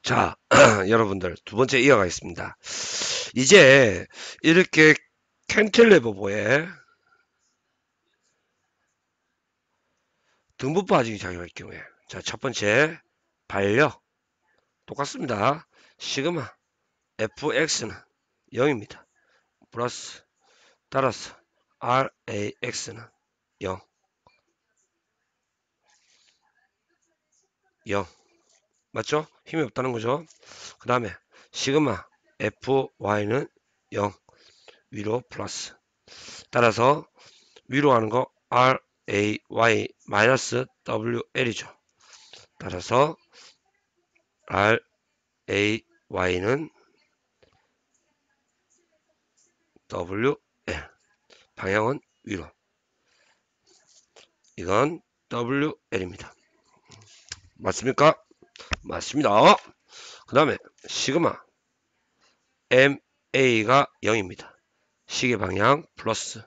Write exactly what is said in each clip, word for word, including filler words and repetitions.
자, 여러분들 두 번째 이어가겠습니다. 이제 이렇게 캔틸레버보에 등분 빠지기 작용할 경우에 자, 첫 번째 반려 똑같습니다. 시그마 에프엑스는 영입니다. 플러스 따라서 알에이엑스는 영, 영 맞죠? 힘이 없다는 거죠. 그 다음에 시그마 에프와이는 영 위로 플러스 따라서 위로 하는 거 ray 마이너스 wl 이죠. 따라서 ray는 wl 방향은 위로. 이건 wl 입니다. 맞습니까? 맞습니다. 그 다음에 시그마 ma가 영입니다. 시계 방향 플러스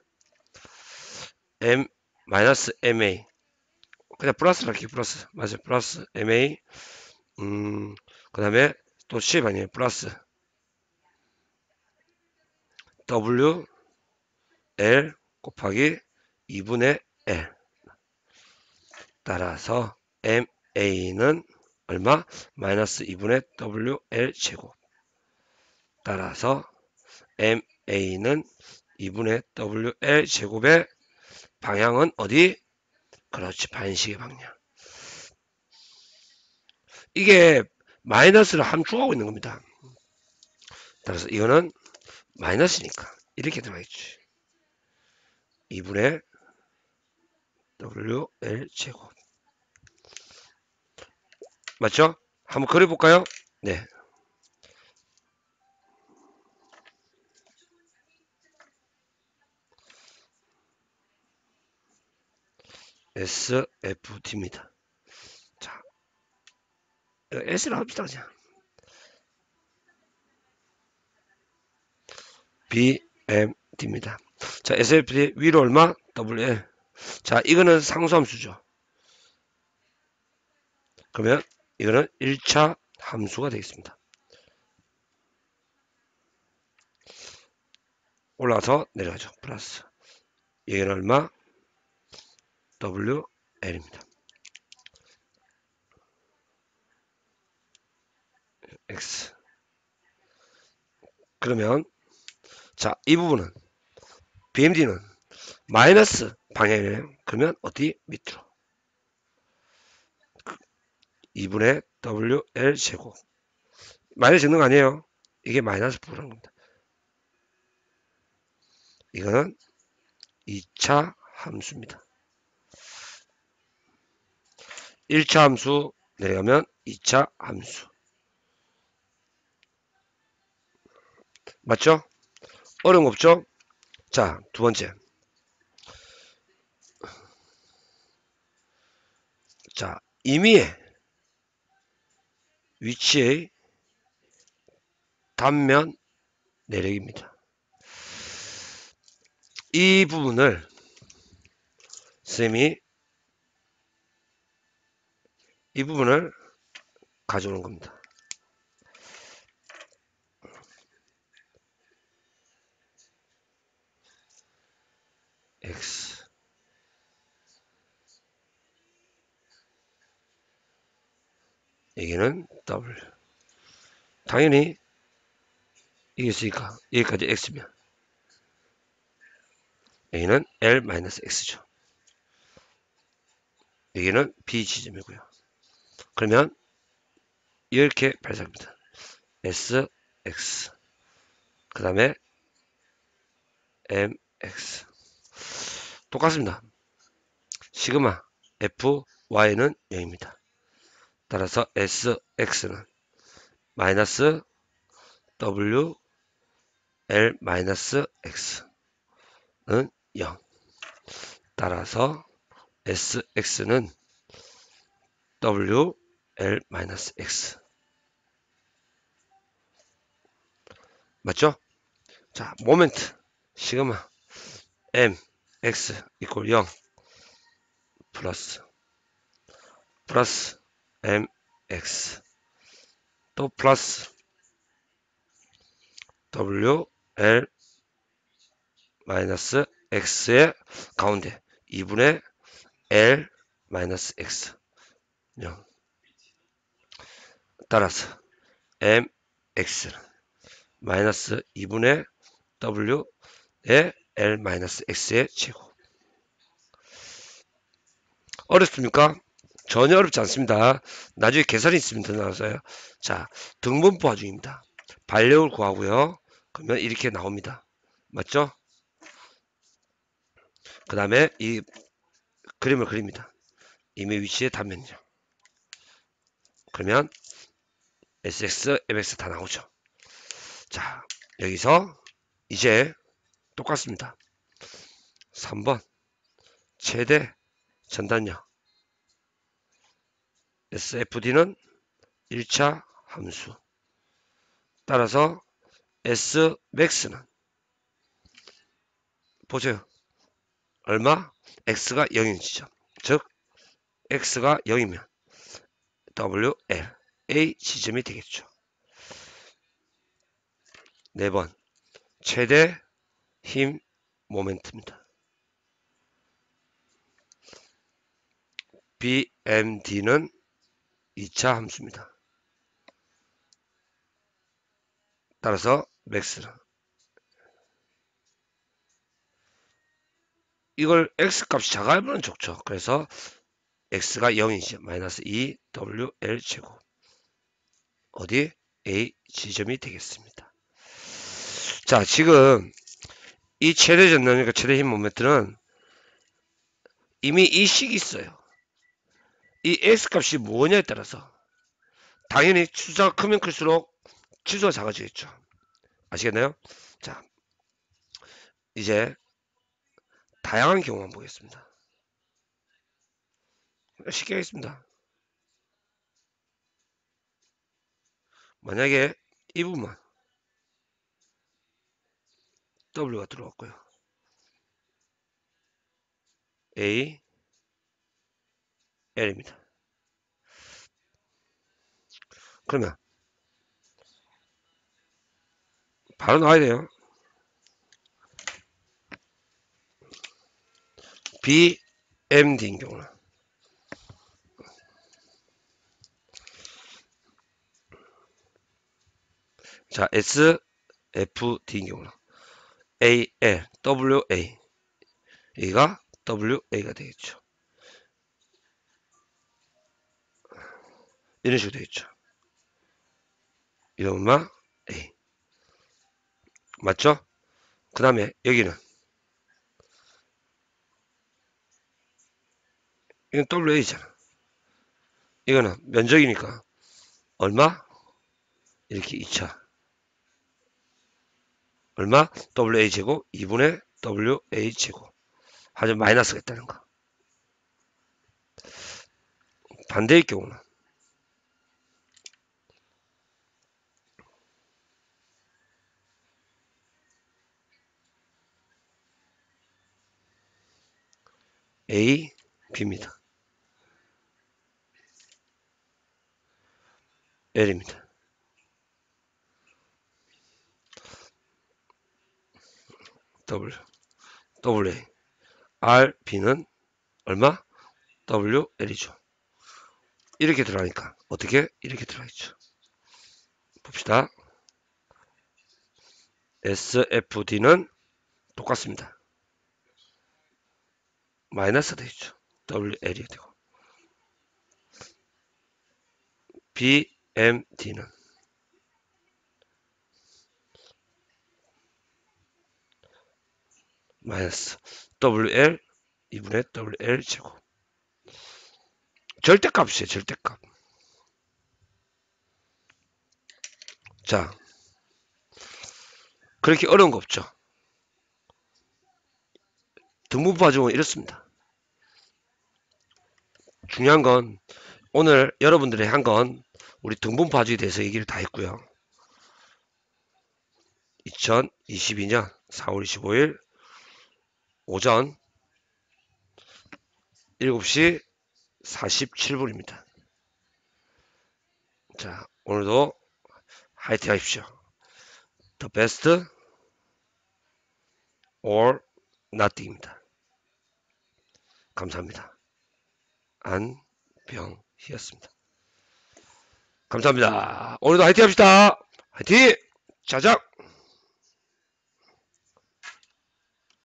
m 마이너스 ma 그냥 플러스라 할게요. 플러스 맞아요. 플러스 ma 음, 그 다음에 또 시계 방향 플러스 w l 곱하기 이분의 L 따라서 ma는 얼마? 마이너스 이분의 wl 제곱 따라서 ma는 이분의 wl 제곱의 방향은 어디? 그렇지, 반시계 방향. 이게 마이너스를 함축하고 있는 겁니다. 따라서 이거는 마이너스니까 이렇게 들어가겠지. 이분의 wl 제곱 맞죠? 한번 그려볼까요? 네. 에스에프디입니다. 자, S를 합시다, 그냥. 비엠디입니다. 자, 에스에프디 위로 얼마? 더블유엘. 자, 이거는 상수함수죠. 그러면 이거는 일 차 함수가 되겠습니다. 올라가서 내려가죠. 플러스. 얘는 얼마? 더블유엘입니다. X. 그러면 자, 이 부분은 비엠디는 마이너스 방향이네요. 그러면 어디? 밑으로. 이분의 더블유엘 제곱. 마이너스 적는 거 아니에요. 이게 마이너스 부분인 겁니다. 이거는 이 차 함수입니다. 일 차 함수 내려가면 이 차 함수. 맞죠? 어려운 거 없죠? 자, 두 번째. 자, 임의의 위치의 단면 내력입니다. 이 부분을 쌤이 이 부분을 가져오는 겁니다. X 여기는 W 당연히 이게 있으니까 여기까지 X면 여기는 L-X죠. 여기는 B 지점이고요. 그러면 이렇게 발사합니다. S, X 그 다음에 M, X 똑같습니다. 시그마 F, Y는 영입니다. 따라서 S, X는 마이너스 W, L, 마이너스 X는 영. 따라서 S, X는 W, L, 마이너스 X. 맞죠? 자, 모멘트 시그마 M, X 이퀄 영 플러스 플러스 M, X 또 플러스 W L 마이너스 X의 가운데 이분의 L 마이너스 X 영. 따라서 mx는 마이너스 이분의 w의 L 마이너스 X의 제곱. 어렵습니까? 전혀 어렵지 않습니다. 나중에 계산이 있으면 더 나와서요. 자, 등분포 화중입니다. 반력을 구하고요. 그러면 이렇게 나옵니다. 맞죠? 그 다음에 이 그림을 그립니다. 임의 위치의 단면요. 그러면 에스엑스, 엠엑스 다 나오죠. 자, 여기서 이제 똑같습니다. 삼 번 최대 전단력 에스에프디는 일 차 함수. 따라서 Smax는 보세요. 얼마? X가 영인 지점. 즉 X가 영이면 더블유 엘, A 지점이 되겠죠. 네 번 최대 힘 모멘트입니다. 비엠디는 이 차 함수입니다. 따라서 맥스는 이걸 X 값이 작아야만 좋죠. 그래서 X가 영이죠. 마이너스 이 더블유 엘 제곱 어디? A 지점이 되겠습니다. 자, 지금 이 최대 전단력과 최대 힘 모멘트는 이미 이 식이 있어요. 이 X 값이 뭐냐에 따라서 당연히 숫자가 크면 클수록 치수가 작아지겠죠. 아시겠나요? 자, 이제 다양한 경우만 보겠습니다. 쉽게 하겠습니다. 만약에 이 부분만 W가 들어왔고요. A, L입니다. 그러면 바로 나와야 돼요. B, M, D인 경우는 자, S, F, D인 경우는 A, L, W, A 여기가 W, A가 되겠죠. 이런 식으로 되겠죠. 이러면 A 맞죠? 그 다음에 여기는 이건 더블유 에이잖아. 이거는 면적이니까 얼마? 이렇게 이 차 얼마? 더블유 에이 제곱 이분의 더블유 에이 제곱 하지만 마이너스가 있다는 거. 반대의 경우는 A, B입니다. L입니다. W, 더블유 에이, R, B는 얼마? 더블유 엘이죠. 이렇게 들어가니까 어떻게? 이렇게 들어가있죠. 봅시다. 에스 에프 디는 똑같습니다. 마이너스 되겠죠. 더블유 엘이 되고 비 엠 디는 마이너스 더블유 엘 이분의 더블유 엘 제곱 절대값이에요. 절대값. 자, 그렇게 어려운 거 없죠. 등분포 화중은 이렇습니다. 중요한 건 오늘 여러분들이 한 건 우리 등분포 화중에 대해서 얘기를 다 했고요. 이천이십이 년 사월 이십오일 오전 일곱 시 사십칠 분입니다. 자, 오늘도 화이팅 하십시오. The best or nothing입니다. 감사합니다. 안병희였습니다. 감사합니다. 오늘도 화이팅 합시다. 화이팅! 자작!